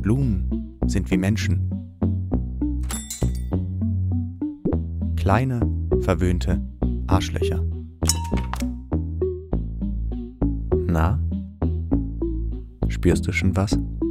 Blumen sind wie Menschen. Kleine, verwöhnte Arschlöcher. Na, spürst du schon was?